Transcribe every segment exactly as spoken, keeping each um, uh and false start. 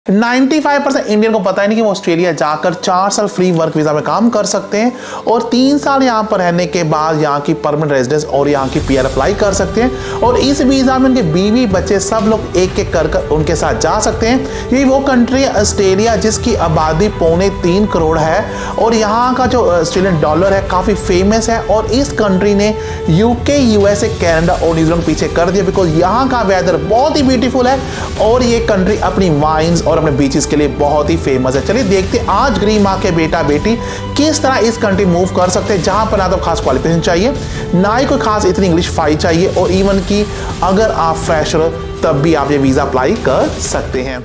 पचानवे percent Indian को पता ही नहीं कि वो ऑस्ट्रेलिया जाकर चार साल फ्री वर्क वीजा में काम कर सकते हैं और तीन साल यहाँ पर रहने के बाद यहाँ की परमानेंट रेजिडेंस और यहाँ की पीआर अप्लाई कर सकते हैं। और इस वीजा में उनके बीवी बच्चे सब लोग एक एक कर कर उनके साथ जा सकते हैं। ये वो कंट्री है ऑस्ट्रेलिया जिसकी आबादी पौने तीन करोड़ है और यहाँ का जो ऑस्ट्रेलियन डॉलर है काफ़ी फेमस है। और इस कंट्री ने यूके, यूएसए, कनाडा और न्यूजीलैंड पीछे कर दिया बिकॉज यहाँ का वेदर बहुत ही ब्यूटीफुल है और ये कंट्री अपनी वाइन्स और अपने बीचेस के लिए बहुत ही फेमस है। चलिए देखते हैं आज गरीब माँ के बेटा बेटी किस तरह इस कंट्री मूव कर सकते हैं जहां पर ना तो खास क्वालिफिकेशन चाहिए, ना ही कोई खास इतनी इंग्लिश फाई चाहिए और इवन की अगर आप फ्रेशर हो तब भी आप ये वीजा अप्लाई कर सकते हैं।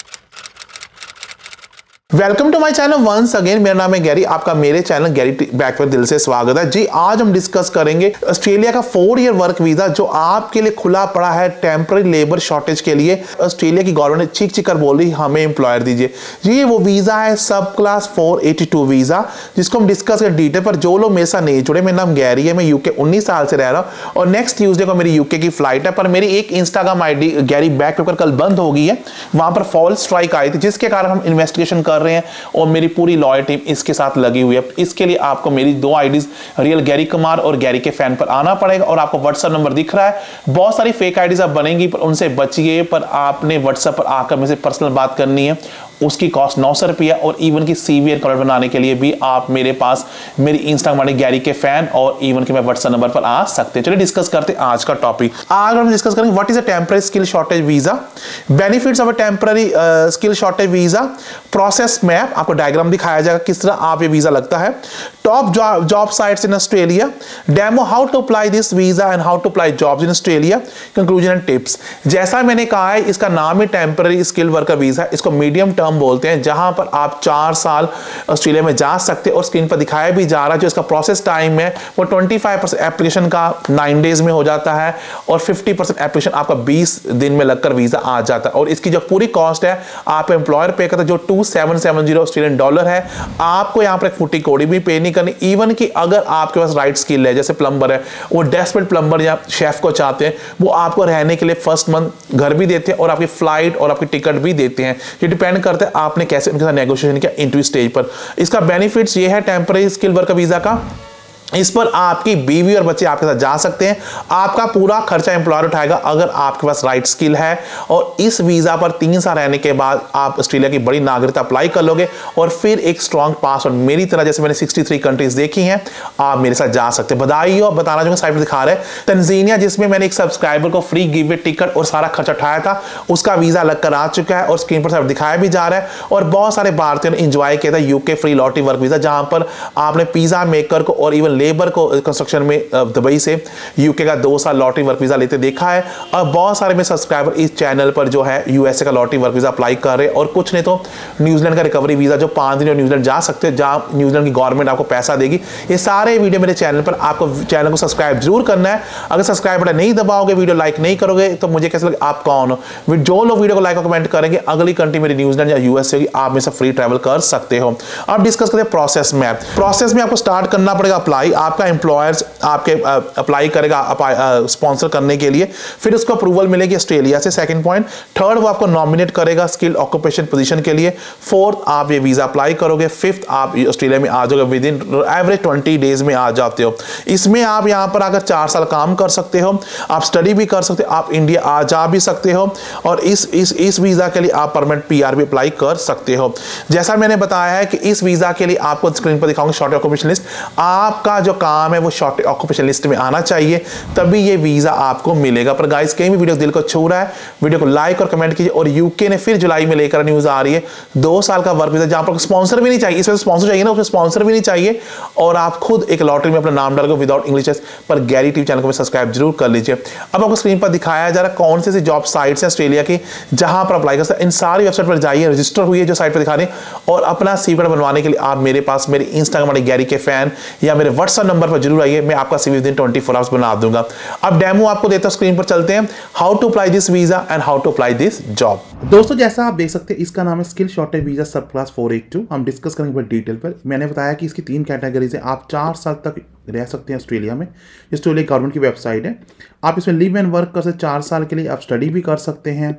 Welcome to my channel once again. मेरा नाम है गैरी, आपका मेरे चैनल गैरी बैक पर दिल से स्वागत है जी। आज हम डिस्कस करेंगे ऑस्ट्रेलिया का फोर ईयर वर्क वीजा जो आपके लिए खुला पड़ा है टेम्पररी लेबर शॉर्टेज के लिए। ऑस्ट्रेलिया की गवर्नमेंट ने चीख चीख कर बोल रही हमें एम्प्लॉयर दीजिए जी। ये वो वीजा है सब class four eighty two visa जिसको हम डिस्कस करें डिटेल पर। जो लोग मेरे साथ नहीं जुड़े, मेरा नाम गैरी है, मैं यूके उन्नीस साल से रह रहा हूँ और नेक्स्ट ट्यूजडे को मेरी यूके की फ्लाइट है। पर मेरी एक Instagram I D Gary back paper कल बंद हो गई है, वहां पर फॉल्स स्ट्राइक आई थी जिसके कारण हम इन्वेस्टिगेशन कर रहे हैं और मेरी पूरी लॉयर टीम इसके साथ लगी हुई है। इसके लिए आपको मेरी दो आईडीज रियल गैरी कुमार और गैरी के फैन पर आना पड़ेगा और आपको व्हाट्सएप नंबर दिख रहा है। बहुत सारी फेक आईडीज अब बनेंगी पर उनसे बचिए। पर आपने व्हाट्सएप पर आकर मेरे से पर्सनल बात करनी है, उसकी कॉस्ट नौ सौ रुपया और इवन की सीवीआर कलर बनाने के लिए भी आप मेरे पास मेरी इंस्टाग्राम आई डी गैरी के फैन और इवन के मैं व्हाट्सएप नंबर पर आ सकते हैं। चलिए डिस्कस करते हैं आज का टॉपिक। आज हम डिस्कस करेंगे what is a temporary skill shortage visa, benefits of a temporary skill shortage visa, process map, आपको डायग्राम दिखाया जाएगा किस तरह आप ये वीजा लगता है, top job sites in Australia, demo how to apply this visa and how to apply jobs in Australia, conclusion and tips. जैसा मैंने कहा है इसका नाम है टेम्पररी स्किल वर्कर वीजा, इसको मीडियम टर्म बोलते हैं जहां पर आप चार साल ऑस्ट्रेलिया में जा सकते हैं। और स्क्रीन पर दिखाया भी जा रहा है जो इसका प्रोसेस टाइम है वो पच्चीस परसेंट एप्लीकेशन का नाइन डेज में हो जाता है और पचास परसेंट एप्लीकेशन आपका बीस दिन में लगकर वीजा आ जाता है। और इसकी जो पूरी कॉस्ट है आप एम्प्लॉयर पे करता है जो two seven seven zero Australian dollar है। आपको यहां पर एक फुटी कोड़ी भी पे नहीं करनी। इवन कि अगर आपके पास राइट स्किल है जैसे प्लम्बर है, वो डेस्परेट प्लम्बर या शेफ को चाहते हैं, वो आपको रहने के लिए फर्स्ट मंथ घर भी देते हैं और आपकी फ्लाइट और आपकी टिकट भी देते हैं। ये डिपेंड करता है आपने कैसे उनके साथ नेगोशिएशन किया इंटरव्यू स्टेज पर। इसका बेनिफिट्स ये है टेम्पररी स्किल वर्कर वीजा का, इस पर आपकी बीवी और बच्चे आपके साथ जा सकते हैं। आपका पूरा खर्चा एम्प्लॉयर उठाएगा अगर आपके पास राइट स्किल है। और इस वीजा पर तीन साल रहने के बाद आप ऑस्ट्रेलिया की बड़ी नागरिकता अप्लाई कर लोगे और फिर एक स्ट्रॉन्ग पास और मेरी तरह जैसे मैंने तिरसठ कंट्रीज देखी हैं आप मेरे साथ जा सकते हैं। बधाई हो, बताना जो साइड पर दिखा रहे हैं तंजानिया जिसमें मैंने एक सब्सक्राइबर को फ्री गिव टिकट और सारा खर्चा उठाया था, उसका वीजा लग कर आ चुका है और स्क्रीन पर साइड दिखाया भी जा रहा है। और बहुत सारे भारतीयों ने इंजॉय किया था UK free lottery work visa जहां पर आपने पिज्जा मेकर को और इवन लेबर को कंस्ट्रक्शन में दुबई से यूके का दो साल लॉटरी वर्क वीजा लेते देखा है। और बहुत सारे मेरे सब्सक्राइबर इस चैनल पर जो है यूएसए का लॉटरी वर्क वीजा अप्लाई कर रहे हैं और कुछ ने तो न्यूजीलैंड का रिकवरी वीजा जो पांच दिन और न्यूजीलैंड जा सकते हैं जहां न्यूजीलैंड की गवर्नमेंट आपको पैसा देगी। ये सारे वीडियो मेरे चैनल पर, आपको चैनल को सब्सक्राइब जरूर करना है। अगर सब्सक्राइब बटन नहीं दबाओगे, वीडियो लाइक नहीं करोगे तो मुझे कैसे लगे आप कौन हो। जो लोग वीडियो को लाइक और कमेंट करेंगे अगली कंट्री मेरी न्यूजीलैंड या यूएसए होगी, आप में से फ्री ट्रैवल कर सकते हो। अब डिस्कस करते हैं प्रोसेस में। प्रोसेस में आपको स्टार्ट करना पड़ेगा अप्लाई। आपका एम्प्लॉयर्स आपके अप्लाई करेगा स्पॉन्सर करने के लिए, फिर उसको अप्रूवल मिलेगी ऑस्ट्रेलिया से। Second point. थर्ड, वो आपको नॉमिनेट करेगा स्किल ऑक्यूपेशन पोजीशन के लिए। फोर्थ, आप ये वीजा अप्लाई करोगे। फिफ्थ, आप ऑस्ट्रेलिया में आ जाओगे within average twenty days में आ जाते हो। इसमें आप यहां पर अगर चार साल काम कर सकते हो, आप स्टडी भी कर सकते हो, आप इंडिया आ जा भी सकते हो और इस इस इस वीजा के लिए आप परमानेंट पीआर भी अप्लाई कर सकते हो। जैसा मैंने बताया है कि इस वीजा के लिए आपको स्क्रीन पर दिखाऊंगा शॉर्ट ऑक्यूपेशन लिस्ट। आपका जो काम है वो शॉर्ट ऑक्यूपेशन लिस्ट में आना चाहिए तभी ये वीजा आपको मिलेगा। पर गाइस कहीं भी वीडियो दिल को छू रहा है, वीडियो को लाइक और कमेंट कीजिए। और यूके ने फिर जुलाई में लेकर न्यूज आ रही है दो साल का वर्क वीजा जहां पर स्पॉन्सर भी नहीं चाहिए। इसमें स्पॉन्सर चाहिए ना, उसमें स्पॉन्सर भी नहीं चाहिए और आप खुद एक लॉटरी में अपना नाम डालोगे विदाउट इंग्लिश टेस्ट। पर गैरी टीवी चैनल को सब्सक्राइब जरूर कर लीजिए। अब आपको स्क्रीन पर दिखाया जा रहा है कौन से जॉब साइट्स हैं ऑस्ट्रेलिया की जहां पर अप्लाई कर सकते हैं। इन सारी वेबसाइट पर जाइए, रजिस्टर हुई है जो साइट पर दिखा रहे हैं और अपना सीवी बनवाने के लिए आप मेरे पास मेरे इंस्टाग्राम गैरी के फैन या मेरे व्हाट्सएप नंबर पर जरूर आइए। मैं आपका CV within twenty four hours बना दूंगा। अब डेमो आपको देता हूं, स्क्रीन पर चलते हैं। How to apply this visa and how to apply this job. दोस्तों जैसा आप देख सकते हैं इसका नाम है skill shortage visa sub class four eight two. हम डिस्कस करेंगे डिटेल पर। मैंने बताया कि इसकी तीन कैटेगरीज है। आप चार साल तक रह सकते हैं ऑस्ट्रेलिया में। ऑस्ट्रेलिया गवर्नमेंट की वेबसाइट है। आप इसमें लिव एंड वर्क कर सकते चार साल के लिए। आप स्टडी भी कर सकते हैं।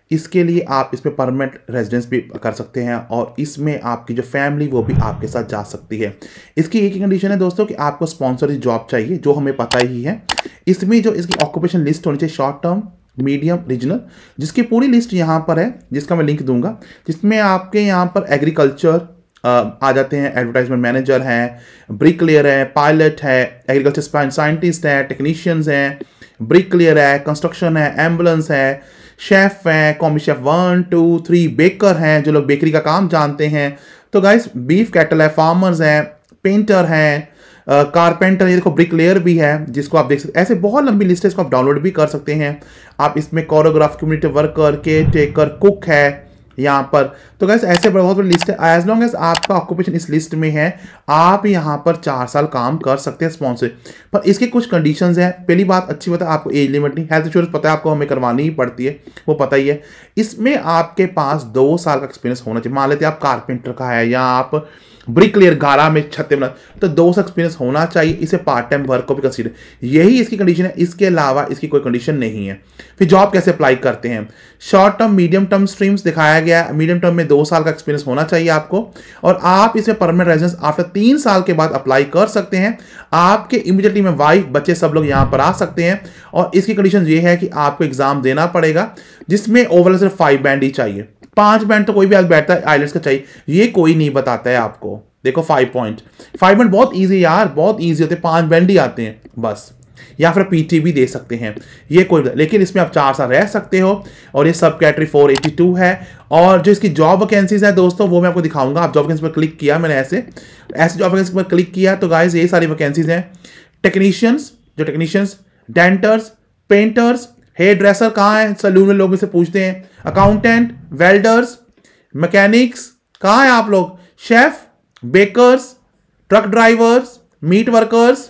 इसके लिए आप इसमें परमानेंट रेजिडेंस भी कर सकते हैं और इसमें आपकी जो फैमिली वो भी आपके साथ जा सकती है। इसकी एक ही कंडीशन है दोस्तों कि आपको स्पॉन्सर जॉब चाहिए, जो हमें पता ही है। इसमें जो इसकी ऑक्यूपेशन लिस्ट होनी चाहिए शॉर्ट टर्म, मीडियम, रीजनल, जिसकी पूरी लिस्ट यहाँ पर है, जिसका मैं लिंक दूंगा, जिसमें आपके यहाँ पर एग्रीकल्चर आ जाते हैं, एडवर्टाइजमेंट मैनेजर हैं, ब्रिकलेयर है, पायलट है, एग्रीकल्चर साइंटिस्ट है, टेक्नीशियंस हैं, ब्रिकलेयर है, कंस्ट्रक्शन है, एम्बुलेंस है, शेफ है, commis chef one two three, baker हैं जो लोग बेकरी का काम जानते हैं। तो गाइस बीफ कैटल है, फार्मर्स हैं, पेंटर हैं, कारपेंटर, ये देखो ब्रिकलेयर भी है जिसको आप देख सकते हैं। ऐसे बहुत लंबी लिस्ट है, इसको आप डाउनलोड भी कर सकते हैं। आप इसमें choreograph, community worker, care taker, cook है यहाँ पर। तो गाइस ऐसे बहुत बड़ी लिस्ट है। एज लॉन्ग एज आपका ऑक्यूपेशन इस लिस्ट में है, आप यहाँ पर चार साल काम कर सकते हैं स्पॉन्सर। पर इसके कुछ कंडीशंस हैं। पहली बात अच्छी बात है, आपको एज लिमिट नहीं, हेल्थ इंश्योरेंस पता है आपको हमें करवानी ही पड़ती है, वो पता ही है। इसमें आपके पास दो साल का एक्सपीरियंस होना चाहिए। मान लेते हैं आप कारपेंटर का है या आप ब्रिकलेयर गारा में छत्ते बना, तो दो साल एक्सपीरियंस होना चाहिए। इसे पार्ट टाइम वर्क को भी कंसीडर, यही इसकी कंडीशन है। इसके अलावा इसकी कोई कंडीशन नहीं है। फिर जॉब कैसे अप्लाई करते हैं, short term, medium term streams दिखाया गया है। मीडियम टर्म में दो साल का एक्सपीरियंस होना चाहिए आपको, और आप इसमें परमानेंट रेजिडेंस आफ्टर तीन साल के बाद अप्लाई कर सकते हैं। आपके इमीडिएटली में वाइफ, बच्चे सब लोग यहाँ पर आ सकते हैं। और इसकी कंडीशन ये है कि आपको एग्जाम देना पड़ेगा, जिसमें ओवरऑल सिर्फ फाइव बैंड ही चाहिए। पांच बैंड तो कोई भी आज बैठता है आइलेट्स का चाहिए, ये कोई नहीं बताता है आपको। देखो फाइव पॉइंट फाइव बैंड बहुत इजी यार, बहुत इजी होते हैं, पांच बैंड ही आते हैं बस। या फिर पीटी भी दे सकते हैं, ये कोई, लेकिन इसमें आप चार साल रह सकते हो। और ये सब कैटेगरी फोर एटी टू है। और जो इसकी जॉब वैकेंसीज है दोस्तों, वो मैं आपको दिखाऊंगा। आप जॉब वैकेंसी पर क्लिक किया, मैंने ऐसे ऐसे जॉब वैकेंसी पर क्लिक किया तो गाइस ये सारी वैकेंसीज हैं। टेक्नीशियंस, जो technicians, denters, painters, hair dresser कहाँ है, सैलून में लोग इसे पूछते हैं, अकाउंटेंट, वेल्डर्स, मैकेनिक्स कहाँ है आप लोग, chef, bakers, truck drivers, meat workers,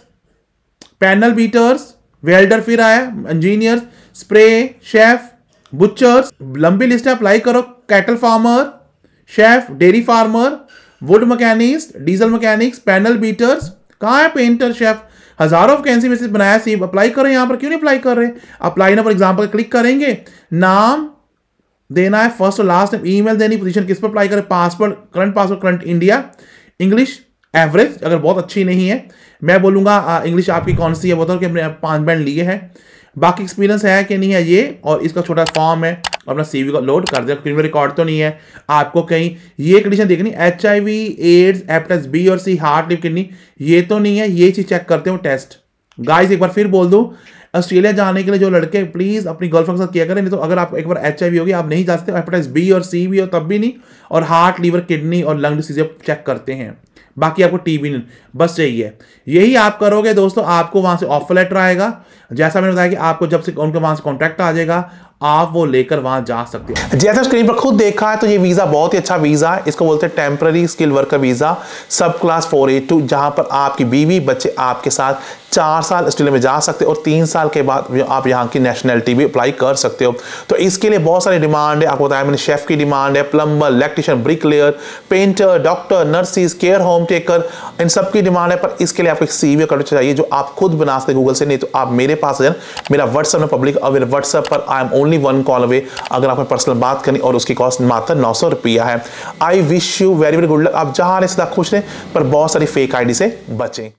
panel beaters, welder फिर आया, इंजीनियर्स, स्प्रे, शेफ, बुचर्स, लंबी लिस्ट है, अप्लाई करो। Cattle farmer, chef, dairy farmer, wood machinist, diesel mechanics, panel beaters, कहाँ है पेंटर, शेफ, हजारों वैकेंसी में से बनाया सी, अप्लाई करो। यहां पर क्यों नहीं अप्लाई कर रहे, अप्लाई ना फॉर एग्जाम्पल क्लिक करेंगे, नाम देना है, फर्स्ट और लास्ट नेम, ईमेल देनी, पोजीशन किस पर अप्लाई करें, passport, current passport, current India, English average अगर बहुत अच्छी नहीं है, मैं बोलूंगा इंग्लिश आपकी कौन सी है बताओ कि हमने पांच बैंड लिए हैं, बाकी एक्सपीरियंस है कि नहीं है ये, और इसका छोटा फॉर्म है, अपना सीवी को लोड कर दिया, क्रिमिनल रिकॉर्ड तो नहीं है आपको कहीं, ये कंडीशन देखनी, H I V, AIDS, hepatitis B और सी, हार्ट, लिवर, किडनी, ये तो नहीं है, ये चीज चेक करते हो टेस्ट। गाइस एक बार फिर बोल दूं, ऑस्ट्रेलिया जाने के लिए जो लड़के प्लीज अपनी गर्लफ्रेंड के साथ किया करें, नहीं तो अगर आप एक बार एच आई वी होगी आप नहीं जा सकते, हेपेटाइटिस बी और सी भी हो तब भी नहीं, और हार्ट, लीवर, किडनी और लंग डिसीज चेक करते हैं, बाकी आपको टीबी नहीं, बस यही है। यही आप करोगे दोस्तों, आपको वहां से ऑफर लेटर आएगा, जैसा मैंने बताया कि आपको जब से उनके वहां से कॉन्ट्रैक्ट आ जाएगा, आप वो लेकर वहां जा सकते हैं। जैसा स्क्रीन पर खुद देखा है तो ये वीजा बहुत ही अच्छा वीजा है, इसको बोलते हैं temporary skill worker visa, sub class four eight two, जहां पर आपकी बीवी बच्चे आपके साथ चार साल ऑस्ट्रेलिया में जा सकते हो, और तीन साल के बाद आप यहाँ की नेशनलिटी भी अप्लाई कर सकते हो। तो इसके लिए बहुत सारी डिमांड है, आपको बताया मैंने, शेफ की डिमांड है, plumber, electrician, bricklayer, painter, doctor, nurses, care home taker, इन सब की डिमांड है। पर इसके लिए आपको एक सीवी करना चाहिए जो आप खुद बना सकते गूगल से, नहीं तो आप मेरे पास आ जाए, मेरा व्हाट्सएप में पब्लिक, और मेरे व्हाट्सएप पर I am only one call away, अगर आपने पर्सनल बात करनी, और उसकी कॉस्ट मात्र नौ सौ रुपया है। I wish you very very good luck, आप जहां रहे सीधा खुश रहे, पर बहुत सारी फेक आईडी से बचें।